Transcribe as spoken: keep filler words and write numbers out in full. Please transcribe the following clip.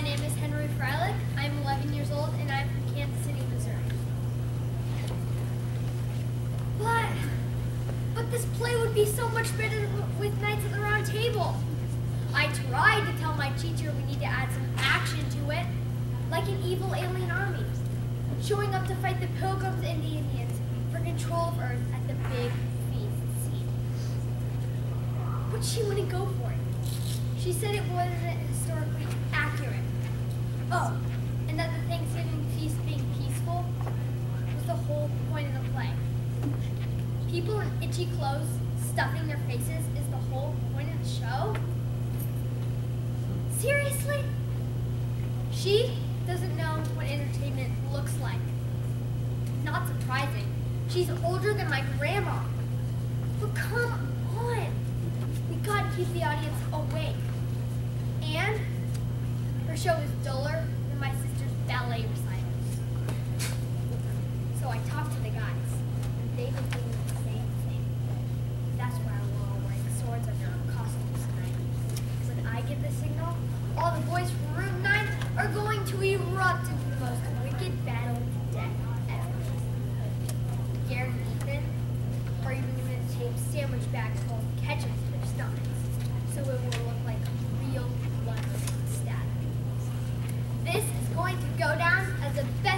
My name is Henry Freilich. I'm eleven years old and I'm from Kansas City, Missouri. But, but this play would be so much better with Knights of the Round Table. I tried to tell my teacher we need to add some action to it, like an evil alien army, showing up to fight the Pilgrims and the Indians for control of Earth at the big feast scene. But she wouldn't go for it. She said it wasn't historically accurate. Oh, and that the Thanksgiving feast being peaceful was the whole point of the play. People in itchy clothes stuffing their faces is the whole point of the show? Seriously? She doesn't know what entertainment looks like. Not surprising. She's older than my grandma. But come on. We gotta keep the audience awake. And her show is duller than my sister's ballet recitals. So I talked to the guys, and they've been doing the same thing. That's why we're all wearing swords under our costumes tonight. When I give the signal, all the boys from Room nine are going to erupt into the most wicked battle to death ever. Gary and Ethan are even going to tape sandwich bags full of ketchup to their stomachs, so it will look like real blood static. This is going to go down as the best